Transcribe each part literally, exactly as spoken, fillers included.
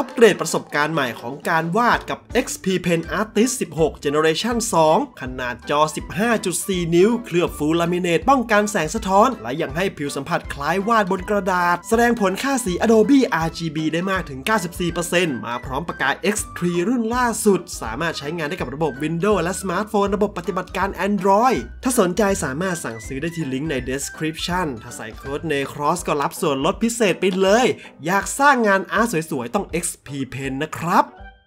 อัปเกรดประสบการณ์ใหม่ของการวาดกับ เอ็กซ์ พี Pen Artist สิบหก Generation สอง ขนาดจอ สิบห้าจุดสี่ นิ้วเคลือบฟูลลามิเนตป้องกันแสงสะท้อนและยังให้ผิวสัมผัสคล้ายวาดบนกระดาษแสดงผลค่าสี Adobe อาร์ จี บี ได้มากถึง เก้าสิบสี่เปอร์เซ็นต์ มาพร้อมปากกา เอ็กซ์ ทรี รุ่นล่าสุดสามารถใช้งานได้กับระบบ Windows และสมาร์ทโฟนระบบปฏิบัติการ Android ถ้าสนใจสามารถสั่งซื้อได้ที่ลิงก์ใน Description ถ้าใส่โค้ด Necros ก็รับส่วนลดพิเศษไปเลยอยากสร้างงานอาร์ตสวยๆต้อง เอ็กซ์ พี Pen นะครับ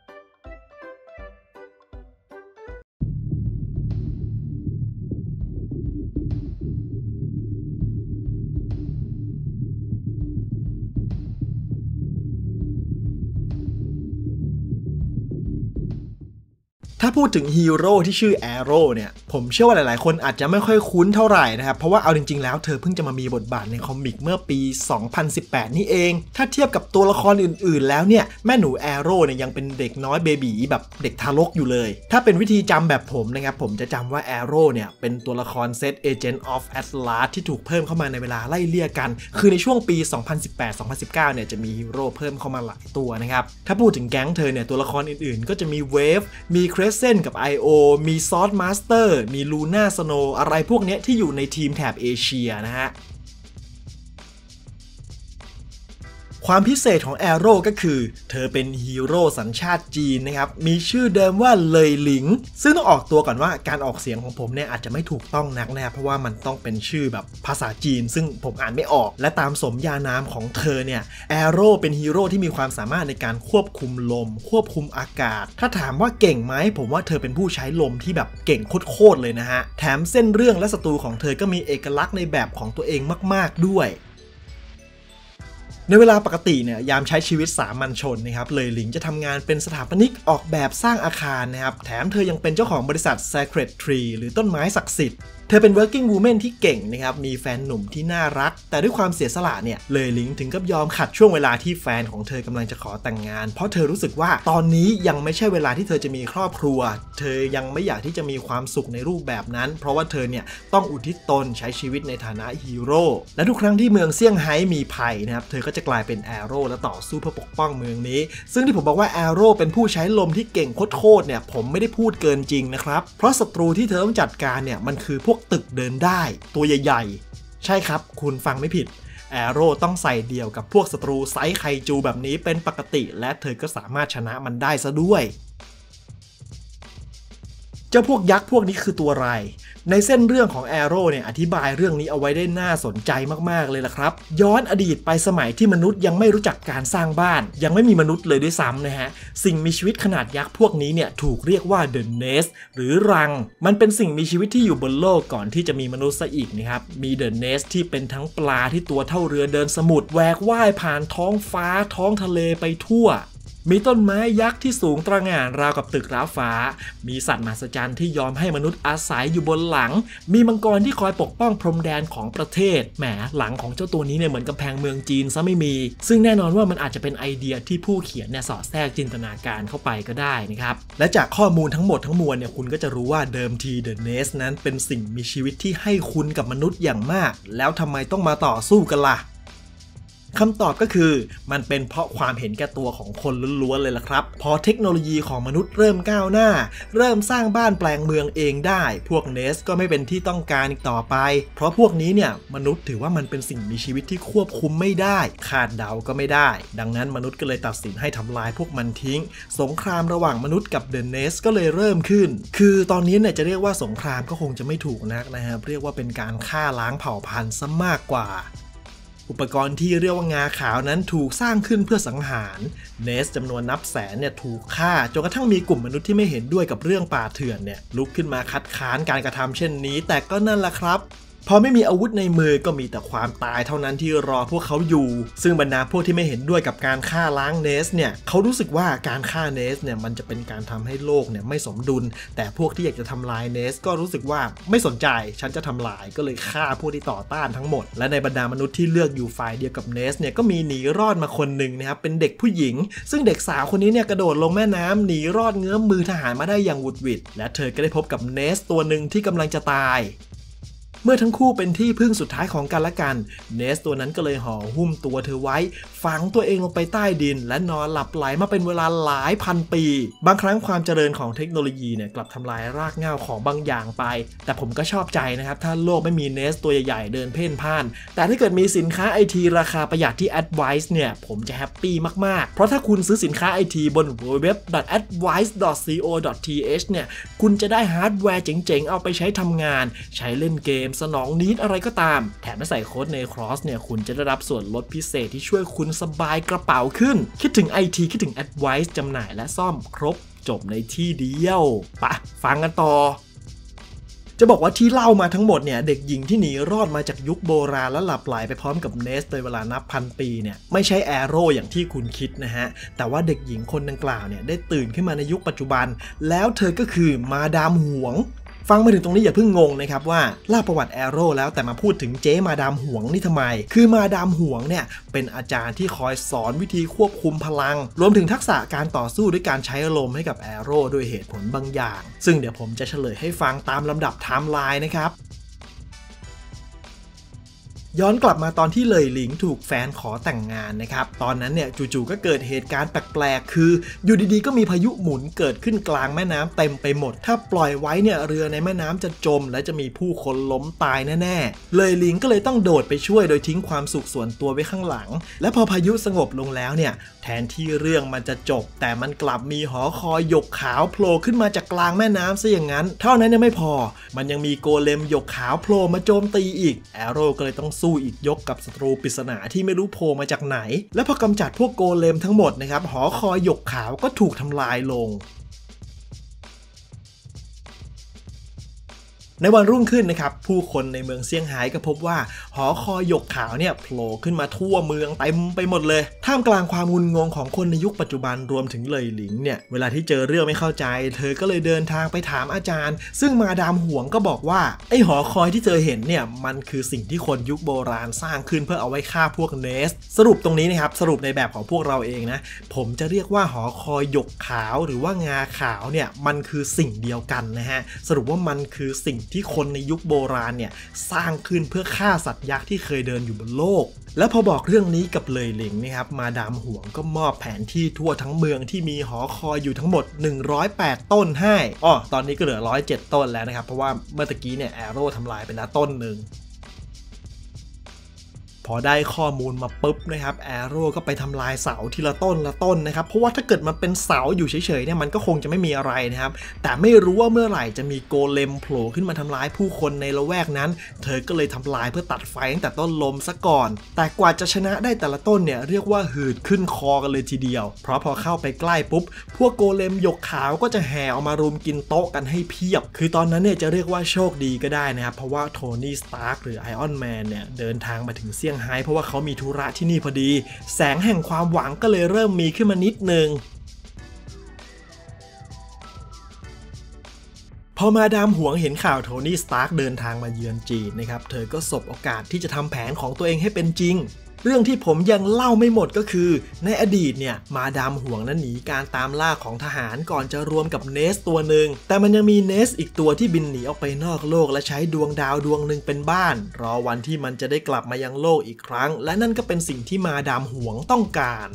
ถ้าพูดถึงฮีโร่ที่ชื่อแอโร่เนี่ยผมเชื่อว่าหลายๆคนอาจจะไม่ค่อยคุ้นเท่าไหร่นะครับเพราะว่าเอาจริงๆแล้วเธอเพิ่งจะมามีบทบาทในคอมิกเมื่อปี สองพันสิบแปด นี่เองถ้าเทียบกับตัวละครอื่นๆแล้วเนี่ยแม่หนูแอโร่เนี่ยยังเป็นเด็กน้อยเบบีแบบเด็กทารกอยู่เลยถ้าเป็นวิธีจำแบบผมนะครับผมจะจำว่าแอโร่เนี่ยเป็นตัวละครเซต Agent of Atlas ที่ถูกเพิ่มเข้ามาในเวลาไล่เลี่ยกันคือในช่วงปี สองพันสิบแปด สองพันสิบเก้า เนี่ยจะมีฮีโร่เพิ่มเข้ามาหลายตัวนะครับถ้าพูดถึงแก๊งเธอเนี่ยตัวละครอื่นๆก็จะมีเวฟมีเครสเซนกับ ไอ โอ มีซอสมาสเตอร์มีลูน่าสโนอะไรพวกนี้ที่อยู่ในทีมแถบเอเชียนะฮะความพิเศษของแอโร่ก็คือเธอเป็นฮีโร่สัญชาติจีนนะครับมีชื่อเดิมว่าเลยหลิงซึ่งต้องออกตัวก่อนว่าการออกเสียงของผมเนี่ยอาจจะไม่ถูกต้องนักนะเพราะว่ามันต้องเป็นชื่อแบบภาษาจีนซึ่งผมอ่านไม่ออกและตามสมญานามของเธอเนี่ยแอโร่เป็นฮีโร่ที่มีความสามารถในการควบคุมลมควบคุมอากาศถ้าถามว่าเก่งไหมผมว่าเธอเป็นผู้ใช้ลมที่แบบเก่งโคตรเลยนะฮะแถมเส้นเรื่องและศัตรูของเธอก็มีเอกลักษณ์ในแบบของตัวเองมากๆด้วยในเวลาปกติเนี่ยยามใช้ชีวิตสามัญชนนะครับเลยหลิงจะทำงานเป็นสถาปนิกออกแบบสร้างอาคารนะครับแถมเธอยังเป็นเจ้าของบริษัท Sacred Tree หรือต้นไม้ศักดิ์สิทธิ์เธอเป็น working woman ที่เก่งนะครับมีแฟนหนุ่มที่น่ารักแต่ด้วยความเสียสละเนี่ยเลยหลิงถึงกับยอมขัดช่วงเวลาที่แฟนของเธอกำลังจะขอแต่งงานเพราะเธอรู้สึกว่าตอนนี้ยังไม่ใช่เวลาที่เธอจะมีครอบครัวเธอยังไม่อยากที่จะมีความสุขในรูปแบบนั้นเพราะว่าเธอเนี่ยต้องอุทิศตนใช้ชีวิตในฐานะฮีโร่และทุกครั้งที่เมืองเซี่ยงไฮ้มีภัยนะครับเธอก็จะกลายเป็นแอโร่และต่อสู้เพื่อปกป้องเมืองนี้ซึ่งที่ผมบอกว่าแอโร่เป็นผู้ใช้ลมที่เก่งโคตรเนี่ยผมไม่ได้พูดเกินจริงนะครับเพราะศัตรูที่เธอต้องจัดการเนี่ยมันคือพวกตึกเดินได้ตัวใหญ่ๆใช่ครับคุณฟังไม่ผิดแอโร่ต้องใส่เดี่ยวกับพวกศัตรูไซส์ไคจูแบบนี้เป็นปกติและเธอก็สามารถชนะมันได้ซะด้วยเจ้าพวกยักษ์พวกนี้คือตัวอะไรในเส้นเรื่องของแอโร่เนี่ยอธิบายเรื่องนี้เอาไว้ได้น่าสนใจมากๆเลยล่ะครับย้อนอดีตไปสมัยที่มนุษย์ยังไม่รู้จักการสร้างบ้านยังไม่มีมนุษย์เลยด้วยซ้ำนะฮะสิ่งมีชีวิตขนาดยักษ์พวกนี้เนี่ยถูกเรียกว่า The Nest หรือรังมันเป็นสิ่งมีชีวิตที่อยู่บนโลกก่อนที่จะมีมนุษย์ซะอีกนะครับมี The Nest ที่เป็นทั้งปลาที่ตัวเท่าเรือเดินสมุทรแหวกว่ายผ่านท้องฟ้าท้องทะเลไปทั่วมีต้นไม้ยักษ์ที่สูงตระหง่านราวกับตึกร้าฟ้ามีสัตว์มหัศจรรย์ที่ยอมให้มนุษย์อาศัยอยู่บนหลังมีมังกรที่คอยปกป้องพรมแดนของประเทศแหมหลังของเจ้าตัวนี้เนี่ยเหมือนกำแพงเมืองจีนซะไม่มีซึ่งแน่นอนว่ามันอาจจะเป็นไอเดียที่ผู้เขียนเนี่ยสอดแทรกจินตนาการเข้าไปก็ได้นะครับและจากข้อมูลทั้งหมดทั้งมวลเนี่ยคุณก็จะรู้ว่าเดิมที The Nest นั้นเป็นสิ่งมีชีวิตที่ให้คุณกับมนุษย์อย่างมากแล้วทำไมต้องมาต่อสู้กันล่ะคำตอบก็คือมันเป็นเพราะความเห็นแก่ตัวของคนล้วนๆเลยล่ะครับพอเทคโนโลยีของมนุษย์เริ่มก้าวหน้าเริ่มสร้างบ้านแปลงเมืองเองได้พวกเนสก็ไม่เป็นที่ต้องการอีกต่อไปเพราะพวกนี้เนี่ยมนุษย์ถือว่ามันเป็นสิ่งมีชีวิตที่ควบคุมไม่ได้คาดเดาก็ไม่ได้ดังนั้นมนุษย์ก็เลยตัดสินให้ทำลายพวกมันทิ้งสงครามระหว่างมนุษย์กับเดอะเนสก็เลยเริ่มขึ้นคือตอนนี้เนี่ยจะเรียกว่าสงครามก็คงจะไม่ถูกนักนะครับเรียกว่าเป็นการฆ่าล้างเผ่าพันธุ์ซะมากกว่าอุปกรณ์ที่เรียกว่างาขาวนั้นถูกสร้างขึ้นเพื่อสังหารเนสจำนวนนับแสนเนี่ยถูกฆ่าจนกระทั่งมีกลุ่มมนุษย์ที่ไม่เห็นด้วยกับเรื่องป่าเถื่อนเนี่ยลุกขึ้นมาคัดค้านการกระทำเช่นนี้แต่ก็นั่นแหละครับพอไม่มีอาวุธในมือก็มีแต่ความตายเท่านั้นที่รอพวกเขาอยู่ซึ่งบรรดาพวกที่ไม่เห็นด้วยกับการฆ่าล้างเนสเนี่ยเขารู้สึกว่าการฆ่าเนสเนี่ยมันจะเป็นการทำให้โลกเนี่ยไม่สมดุลแต่พวกที่อยากจะทำลายเนสก็รู้สึกว่าไม่สนใจฉันจะทำลายก็เลยฆ่าพวกที่ต่อต้านทั้งหมดและในบรรดามนุษย์ที่เลือกอยู่ฝ่ายเดียวกับเนสเนี่ยก็มีหนีรอดมาคนหนึ่งนะครับเป็นเด็กผู้หญิงซึ่งเด็กสาวคนนี้เนี่ยกระโดดลงแม่น้ำหนีรอดเงื้อมมือทหารมาได้อย่างหวุดหวิดและเธอก็ได้พบกับเนสตัวหนึ่งที่กำลังจะตายเมื่อทั้งคู่เป็นที่พึ่งสุดท้ายของกันและกันเนสตัวนั้นก็เลยห่อหุ้มตัวเธอไว้ฝังตัวเองลงไปใต้ดินและนอนหลับไหลมาเป็นเวลาหลายพันปีบางครั้งความเจริญของเทคโนโลยีเนี่ยกลับทำลายรากเหง้าของบางอย่างไปแต่ผมก็ชอบใจนะครับถ้าโลกไม่มีเนสตัวใหญ่ๆเดินเพ่นพ่านแต่ถ้าเกิดมีสินค้าไอทีราคาประหยัดที่ Advice เนี่ยผมจะแฮปปี้มากๆเพราะถ้าคุณซื้อสินค้าไอทีบน ดับเบิลยู ดับเบิลยู ดับเบิลยู ดอท แอดไวซ์ ดอท ซี โอ ดอท ที เอช เนี่ยคุณจะได้ฮาร์ดแวร์เจ๋งๆเอาไปใช้ทำงานใช้เล่นเกมสนองนีดอะไรก็ตามแถมถ้าใส่โค้ดในครอสเนี่ยคุณจะได้รับส่วนลดพิเศษที่ช่วยคุณสบายกระเป๋าขึ้นคิดถึง ไอ ที คิดถึง Advice จำหน่ายและซ่อมครบจบในที่เดียวปะฟังกันต่อจะบอกว่าที่เล่ามาทั้งหมดเนี่ยเด็กหญิงที่หนีรอดมาจากยุคโบราณและหลับไหลไปพร้อมกับเนสในเวลานับพันปีเนี่ยไม่ใช่แอโร่อย่างที่คุณคิดนะฮะแต่ว่าเด็กหญิงคนดังกล่าวเนี่ยได้ตื่นขึ้นมาในยุคปัจจุบันแล้วเธอก็คือมาดามหวงฟังมาถึงตรงนี้อย่าเพิ่งงงนะครับว่าเล่าประวัติแอโร่แล้วแต่มาพูดถึงเจ๊มาดามหวงนี่ทำไมคือมาดามหวงเนี่ยเป็นอาจารย์ที่คอยสอนวิธีควบคุมพลังรวมถึงทักษะการต่อสู้ด้วยการใช้ลมให้กับแอโร่ด้วยเหตุผลบางอย่างซึ่งเดี๋ยวผมจะเฉลยให้ฟังตามลำดับไทม์ไลน์นะครับย้อนกลับมาตอนที่เหลยหลิงถูกแฟนขอแต่งงานนะครับตอนนั้นเนี่ยจู่ๆก็เกิดเหตุการณ์แปลกๆคืออยู่ดีๆก็มีพายุหมุนเกิดขึ้นกลางแม่น้ำเต็มไปหมดถ้าปล่อยไว้เนี่ยเรือในแม่น้ำจะจมและจะมีผู้คนล้มตายแน่ๆเหลยหลิงก็เลยต้องโดดไปช่วยโดยทิ้งความสุขส่วนตัวไว้ข้างหลังและพอพายุสงบลงแล้วเนี่ยแทนที่เรื่องมันจะจบแต่มันกลับมีหอคอยหยกขาวโผล่ขึ้นมาจากกลางแม่น้ำซะอย่างนั้นเท่านั้นยังไม่พอมันยังมีโกเลมหยกขาวโผล่มาโจมตีอีกแอโร่ก็เลยต้องสู้อีกยกกับศัตรูปริศนาที่ไม่รู้โผล่มาจากไหนและพอกำจัดพวกโกเลมทั้งหมดนะครับหอคอยหยกขาวก็ถูกทำลายลงในวันรุ่งขึ้นนะครับผู้คนในเมืองเซี่ยงไฮ้ก็พบว่าหอคอยหยกขาวเนี่ยโผล่ขึ้นมาทั่วเมืองเต็มไปหมดเลยท่ามกลางความงุนงงของคนในยุคปัจจุบันรวมถึงเหลยหลิงเนี่ยเวลาที่เจอเรื่องไม่เข้าใจเธอก็เลยเดินทางไปถามอาจารย์ซึ่งมาดามหวงก็บอกว่าไอหอคอยที่เธอเห็นเนี่ยมันคือสิ่งที่คนยุคโบราณสร้างขึ้นเพื่อเอาไว้ฆ่าพวกเนสสรุปตรงนี้นะครับสรุปในแบบของพวกเราเองนะผมจะเรียกว่าหอคอยหยกขาวหรือว่างาขาวเนี่ยมันคือสิ่งเดียวกันนะฮะสรุปว่ามันคือสิ่งที่คนในยุคโบราณเนี่ยสร้างขึ้นเพื่อฆ่าสัตว์ยักษ์ที่เคยเดินอยู่บนโลกและพอบอกเรื่องนี้กับเหลยหลิงนะครับมาดามหวงก็มอบแผนที่ทั่วทั้งเมืองที่มีหอคอยอยู่ทั้งหมดหนึ่งร้อยแปดต้นให้อ้อตอนนี้ก็เหลือหนึ่งร้อยเจ็ดต้นแล้วนะครับเพราะว่าเมื่อตะกี้เนี่ยแอโร่ทำลายไปแล้วต้นหนึ่งพอได้ข้อมูลมาปุ๊บนะครับแอโร่ก็ไปทำลายเสาทีละต้นละต้นนะครับเพราะว่าถ้าเกิดมันเป็นเสาอยู่เฉยๆเนี่ยมันก็คงจะไม่มีอะไรนะครับแต่ไม่รู้ว่าเมื่อไหร่จะมีโกเลมโผล่ขึ้นมาทำลายผู้คนในละแวกนั้นเธอก็เลยทำลายเพื่อตัดไฟตั้งแต่ต้นลมซะก่อนแต่กว่าจะชนะได้แต่ละต้นเนี่ยเรียกว่าหืดขึ้นคอกันเลยทีเดียวเพราะพอเข้าไปใกล้ปุ๊บพวกโกเลมหยกขาวก็จะแห่ออกมารุมกินโต๊ะกันให้เพียบคือตอนนั้นเนี่ยจะเรียกว่าโชคดีก็ได้นะครับเพราะว่าโทนี่สตาร์คหรือไอออนแมนเนี่ยเดินทางมาถึงเซี่ยงไฮ้เพราะว่าเขามีธุระที่นี่พอดีแสงแห่งความหวังก็เลยเริ่มมีขึ้นมานิดนึงพอมาดามหวงเห็นข่าวโทนี่สตาร์คเดินทางมาเยือนจีนนะครับเธอก็สบโอกาสที่จะทำแผนของตัวเองให้เป็นจริงเรื่องที่ผมยังเล่าไม่หมดก็คือในอดีตเนี่ยมาดามหวงนั้นหนีการตามล่าของทหารก่อนจะรวมกับเนสตัวหนึ่งแต่มันยังมีเนสอีกตัวที่บินหนีออกไปนอกโลกและใช้ดวงดาวดวงหนึ่งเป็นบ้านรอวันที่มันจะได้กลับมายังโลกอีกครั้งและนั่นก็เป็นสิ่งที่มาดามหวงต้องการ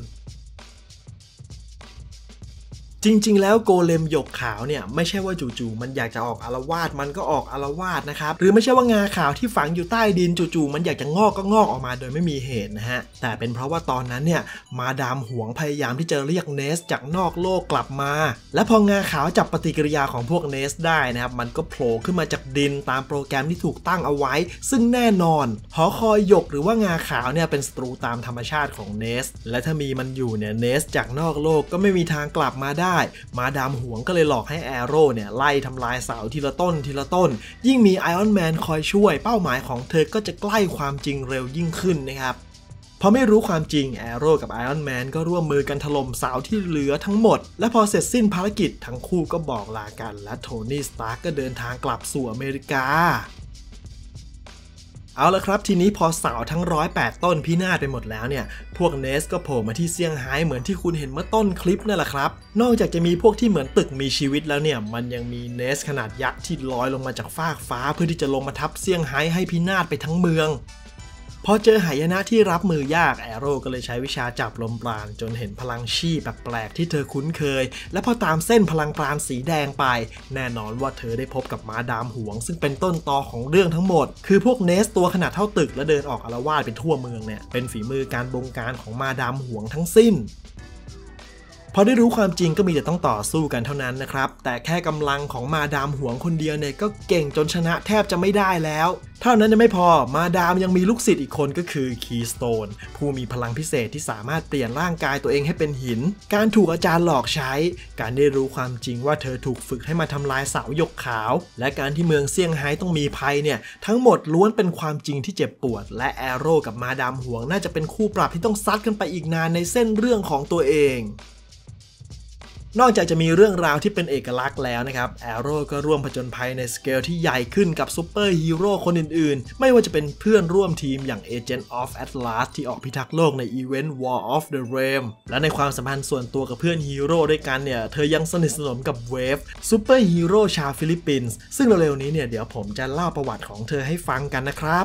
จริงๆแล้วโกเลมหยกขาวเนี่ยไม่ใช่ว่าจู่ๆมันอยากจะออกอาละวาดมันก็ออกอาละวาดนะครับหรือไม่ใช่ว่างาขาวที่ฝังอยู่ใต้ดินจู่ๆมันอยากจะงอกก็งอกออกมาโดยไม่มีเหตุนะฮะแต่เป็นเพราะว่าตอนนั้นเนี่ยมาดามหวงพยายามที่จะเรียกเนสจากนอกโลกกลับมาและพองาขาวจับปฏิกิริยาของพวกเนสได้นะครับมันก็โผล่ขึ้นมาจากดินตามโปรแกรมที่ถูกตั้งเอาไว้ซึ่งแน่นอนหอคอยหยกหรือว่างาขาวเนี่ยเป็นศัตรูตามธรรมชาติของเนสและถ้ามีมันอยู่เนี่ยเนสจากนอกโลกก็ไม่มีทางกลับมาได้มาดามหวงก็เลยหลอกให้แอโร่เนี่ยไล่ทำลายเสาทีละต้นทีละต้นยิ่งมีไอออนแมนคอยช่วยเป้าหมายของเธอก็จะใกล้ความจริงเร็วยิ่งขึ้นนะครับพอไม่รู้ความจริงแอโร่กับไอออนแมนก็ร่วมมือกันถล่มเสาที่เหลือทั้งหมดและพอเสร็จสิ้นภารกิจทั้งคู่ก็บอกลากันและโทนี่สตาร์กก็เดินทางกลับสู่อเมริกาเอาละครับทีนี้พอเสาทั้งร้อยแปดต้นพินาศไปหมดแล้วเนี่ยพวกเนสก็โผล่มาที่เซี่ยงไฮ้เหมือนที่คุณเห็นเมื่อต้นคลิปนั่นแหละครับนอกจากจะมีพวกที่เหมือนตึกมีชีวิตแล้วเนี่ยมันยังมีเนสขนาดยักษ์ที่ลอยลงมาจากฟากฟ้าเพื่อที่จะลงมาทับเซี่ยงไฮ้ให้พินาศไปทั้งเมืองพอเจอหายนะที่รับมือยากแอโร่ก็เลยใช้วิชาจับลมปราณจนเห็นพลังชี่แปลกๆที่เธอคุ้นเคยและพอตามเส้นพลังปราณสีแดงไปแน่นอนว่าเธอได้พบกับมาดามหวงซึ่งเป็นต้นตอของเรื่องทั้งหมดคือพวกเนสตัวขนาดเท่าตึกและเดินออกอาละวาดเป็นทั่วเมืองเนี่ยเป็นฝีมือการบงการของมาดามหวงทั้งสิ้นพอได้รู้ความจริงก็มีแต่ต้องต่อสู้กันเท่านั้นนะครับแต่แค่กำลังของมาดามหวงคนเดียวเนี่ยก็เก่งจนชนะแทบจะไม่ได้แล้วเท่านั้นยังไม่พอมาดามยังมีลูกศิษย์อีกคนก็คือคีย์สโตนผู้มีพลังพิเศษที่สามารถเปลี่ยนร่างกายตัวเองให้เป็นหินการถูกอาจารย์หลอกใช้การได้รู้ความจริงว่าเธอถูกฝึกให้มาทำลายเสาหยกขาวและการที่เมืองเซี่ยงไฮ้ต้องมีภัยเนี่ยทั้งหมดล้วนเป็นความจริงที่เจ็บปวดและแอโร่กับมาดามหวงน่าจะเป็นคู่ปรับที่ต้องซัดกันไปอีกนานในเส้นเรื่องของตัวเองนอกจากจะมีเรื่องราวที่เป็นเอกลักษณ์แล้วนะครับแอโร่ก็ร่วมผจญภัยในสเกลที่ใหญ่ขึ้นกับซูเปอร์ฮีโร่คนอื่นๆไม่ว่าจะเป็นเพื่อนร่วมทีมอย่าง Agent of Atlas ที่ออกพิทักษ์โลกในอีเวนต์ War of the Realm และในความสัมพันธ์ส่วนตัวกับเพื่อนฮีโร่ด้วยกันเนี่ยเธอยังสนิทสนมกับเวฟซูเปอร์ฮีโร่ชาวฟิลิปปินส์ซึ่งเร็วๆนี้เนี่ยเดี๋ยวผมจะเล่าประวัติของเธอให้ฟังกันนะครับ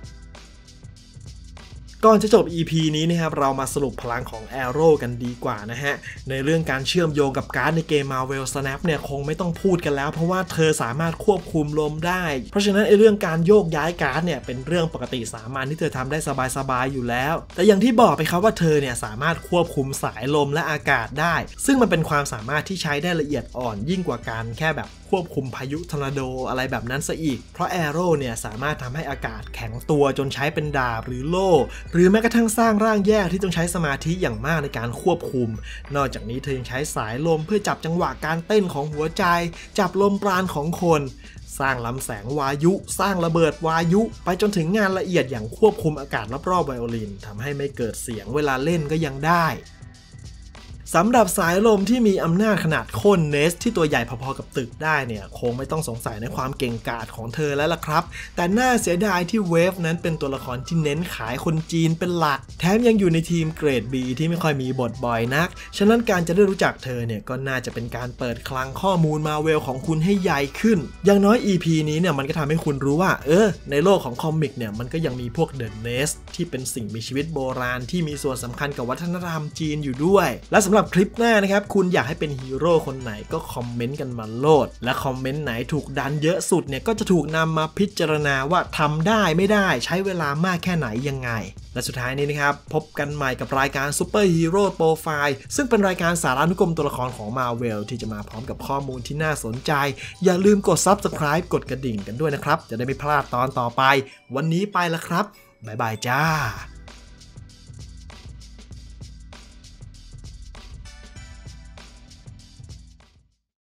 ก่อนจะจบ อี พี นี้นะครับเรามาสรุปพลังของ Arrow กันดีกว่านะฮะในเรื่องการเชื่อมโยงกับการ์ดในเกม Marvel Snap เนี่ยคงไม่ต้องพูดกันแล้วเพราะว่าเธอสามารถควบคุมลมได้เพราะฉะนั้นไอ้เรื่องการโยกย้ายการ์ดเนี่ยเป็นเรื่องปกติสามัญที่เธอทำได้สบายๆอยู่แล้วแต่อย่างที่บอกไปครับว่าเธอเนี่ยสามารถควบคุมสายลมและอากาศได้ซึ่งมันเป็นความสามารถที่ใช้ได้ละเอียดอ่อนยิ่งกว่าการแค่แบบควบคุมพายุทอร์นาโดอะไรแบบนั้นซะอีกเพราะ Arrow เนี่ยสามารถทำให้อากาศแข็งตัวจนใช้เป็นดาบหรือโล่หรือแม้กระทั่งสร้างร่างแยกที่ต้องใช้สมาธิอย่างมากในการควบคุมนอกจากนี้เธอยังใช้สายลมเพื่อจับจังหวะการเต้นของหัวใจจับลมปราณของคนสร้างลำแสงวายุสร้างระเบิดวายุไปจนถึงงานละเอียดอย่างควบคุมอากาศรอบๆไวโอลินทำให้ไม่เกิดเสียงเวลาเล่นก็ยังได้สำหรับสายลมที่มีอำนาจขนาดโค่นเนสที่ตัวใหญ่พอๆกับตึกได้เนี่ยคงไม่ต้องสงสัยในความเก่งกาจของเธอแล้วล่ะครับแต่น่าเสียดายที่เวฟนั้นเป็นตัวละครที่เน้นขายคนจีนเป็นหลักแถมยังอยู่ในทีมเกรด B ที่ไม่ค่อยมีบทบ่อยนักฉะนั้นการจะได้รู้จักเธอเนี่ยก็น่าจะเป็นการเปิดคลังข้อมูลมาเวลของคุณให้ใหญ่ขึ้นอย่างน้อย อี พี นี้เนี่ยมันก็ทำให้คุณรู้ว่าเออในโลกของคอมิกเนี่ยมันก็ยังมีพวกเดอะเนสที่เป็นสิ่งมีชีวิตโบราณที่มีส่วนสำคัญกับวัฒนธรรมจีนอยู่ด้วยและสำหรับคลิปหน้านะครับคุณอยากให้เป็นฮีโร่คนไหนก็คอมเมนต์กันมาโลดและคอมเมนต์ไหนถูกดันเยอะสุดเนี่ยก็จะถูกนำมาพิจารณาว่าทำได้ไม่ได้ใช้เวลามากแค่ไหนยังไงและสุดท้ายนี้นะครับพบกันใหม่กับรายการซูเปอร์ฮีโร่โปรไฟล์ซึ่งเป็นรายการสารานุกรมตัวละครของ Marvel ที่จะมาพร้อมกับข้อมูลที่น่าสนใจอย่าลืมกด ซับสไครบ์ กดกระดิ่งกันด้วยนะครับจะได้ไม่พลาดตอนต่อไปวันนี้ไปละครับบ๊ายบายจ้า